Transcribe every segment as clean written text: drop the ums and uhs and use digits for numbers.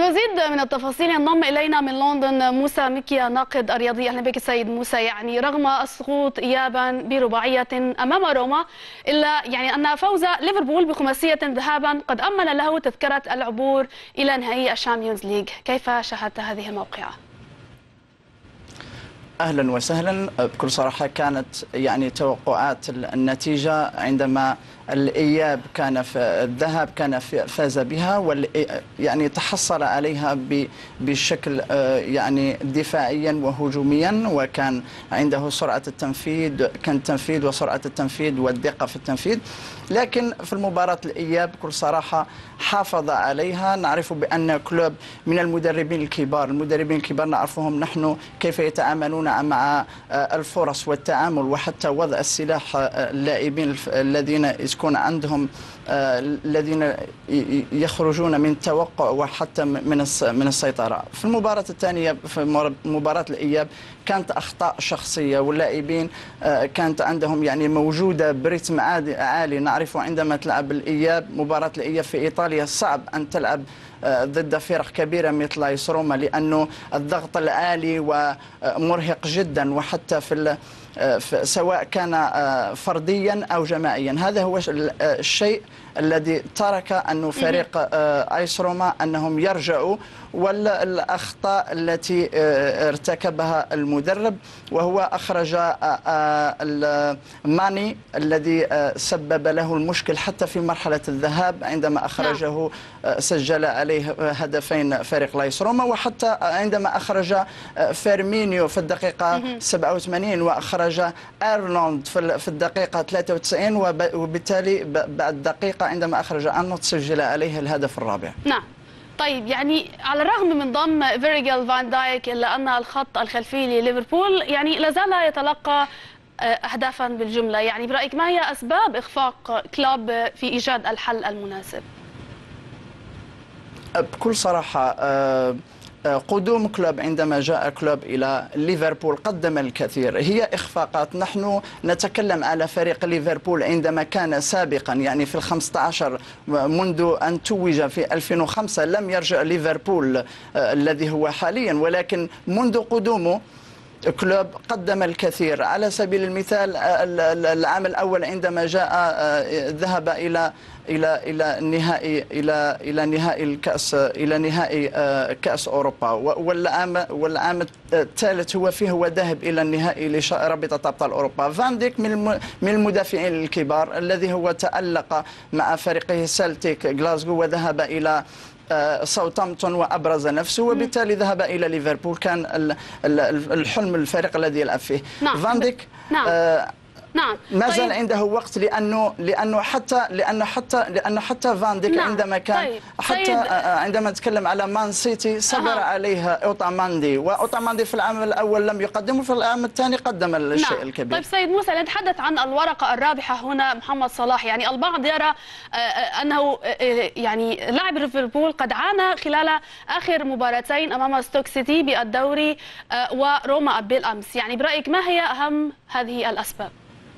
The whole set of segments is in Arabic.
لمزيد من التفاصيل ينضم إلينا من لندن موسى مكيا ناقد الرياضي. أهلا بك سيد موسى. يعني رغم السقوط إيابا برباعية أمام روما، إلا يعني أن فوز ليفربول بخماسية ذهابا قد أمن له تذكرة العبور إلى نهائي الشامبيونز ليج. كيف شاهدت هذه الموقعة؟ أهلا وسهلا. بكل صراحة كانت يعني توقعات النتيجة عندما الإياب كان في الذهاب كان فاز بها يعني تحصل عليها بشكل يعني دفاعيا وهجوميا، وكان عنده سرعة التنفيذ وسرعة التنفيذ والدقة في التنفيذ. لكن في المباراة الإياب بكل صراحة حافظ عليها. نعرف بأن كلوب من المدربين الكبار نعرفهم نحن كيف يتعاملون مع الفرص والتعامل وحتى وضع السلاح اللاعبين الذين يكون عندهم الذين يخرجون من التوقع وحتى من السيطرة. في المباراة الثانية في مباراة الإياب كانت أخطاء شخصية، واللاعبين كانت عندهم يعني موجودة برتم عالي. نعرف عندما تلعب الإياب مباراة الإياب في إيطاليا صعب أن تلعب ضد فرق كبيرة مثل AS روما، لأنه الضغط العالي ومرهق جدا، وحتى سواء كان فرديا أو جماعيا. هذا هو الشيء الذي ترك أنه فريق AS روما أنهم يرجعوا، والأخطاء التي ارتكبها المدرب، وهو أخرج ماني الذي سبب له المشكل حتى في مرحلة الذهاب عندما أخرجه. سجل عليه هدفين فريق AS روما، وحتى عندما أخرج فيرمينيو في الدقيقة 87 وأخرج أرنولد في الدقيقة 93، وبالتالي بعد دقيقة عندما أخرج أرنولد سجل عليه الهدف الرابع. نعم. طيب، يعني على الرغم من ضم فيرجيل فان دايك، إلا أن الخط الخلفي لليفربول يعني لازال يتلقى أهدافا بالجملة. يعني برأيك ما هي أسباب إخفاق كلوب في إيجاد الحل المناسب؟ بكل صراحة قدوم كلوب، عندما جاء كلوب إلى ليفربول قدم الكثير. هي إخفاقات. نحن نتكلم على فريق ليفربول عندما كان سابقا يعني في 15 منذ أن توج في 2005 لم يرجع ليفربول الذي هو حاليا، ولكن منذ قدومه كلوب قدم الكثير. على سبيل المثال العام الأول عندما جاء ذهب إلى نهائي الكأس، إلى نهائي كأس أوروبا، والعام الثالث هو ذهب إلى النهائي لرابطة أبطال أوروبا. فان ديك من المدافعين الكبار الذي هو تألق مع فريقه سلتيك غلاسكو وذهب إلى ساوثهامبتون وأبرز نفسه، وبالتالي ذهب إلى ليفربول. كان الحلم الفريق الذي يلعب فيه. فان ديك نعم. ما زال عنده وقت، لأنه حتى فان ديك عندما كان حتى عندما نتكلم على مان سيتي صبر عليه أوتاماندي، وأوتاماندي في العام الأول لم يقدم، وفي العام الثاني قدم الشيء الكبير. طيب سيد موسى، نتحدث عن الورقة الرابحة هنا محمد صلاح. يعني البعض يرى أنه يعني لاعب ليفربول قد عانى خلال آخر مباراتين أمام ستوك سيتي بالدوري وروما بالأمس. يعني برأيك ما هي أهم هذه الأسباب؟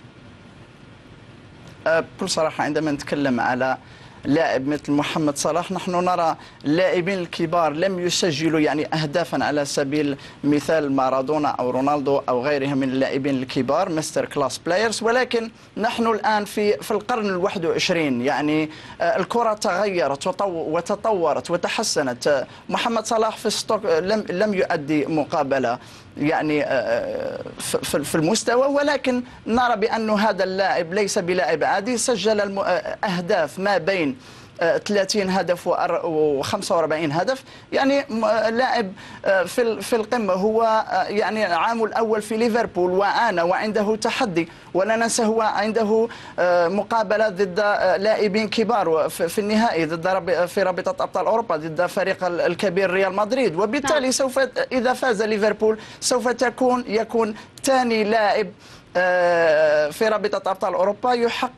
بكل صراحة عندما نتكلم على لاعب مثل محمد صلاح، نحن نرى اللاعبين الكبار لم يسجلوا يعني أهدافا على سبيل مثال مارادونا أو رونالدو أو غيرهم من اللاعبين الكبار ماستر كلاس بلايرز، ولكن نحن الآن في القرن ال21. يعني الكرة تغيرت وتطورت وتحسنت. محمد صلاح في ستوك لم يؤدي مقابلة يعني في المستوى، ولكن نرى بأن هذا اللاعب ليس بلاعب عادي. سجل أهداف ما بين 30 هدف و45 هدف. يعني لاعب في القمة. هو يعني عامه الأول في ليفربول وعانى وعنده تحدي، ولا ننسى هو عنده مقابلة ضد لاعبين كبار في النهائي في رابطة أبطال أوروبا ضد فريق الكبير ريال مدريد، وبالتالي سوف إذا فاز ليفربول سوف يكون ثاني لاعب في رابطة أبطال أوروبا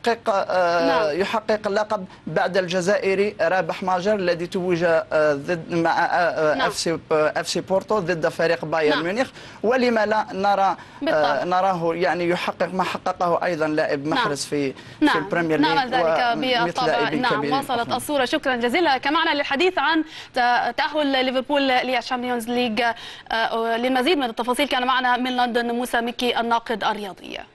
يحقق اللقب بعد الجزائري رابح ماجر الذي توج ضد مع اف سي بورتو ضد فريق بايرن ميونخ. ولما لا نراه يعني يحقق ما حققه أيضا لاعب محرز في البريمير ليج. نعم ذلك بالطبع. نعم وصلت الصورة. شكرا جزيلا. كمعنا للحديث عن تأهل ليفربول للشامبيونز ليج. للمزيد من التفاصيل كان معنا من لندن موسى مكي الناقد الرياضي.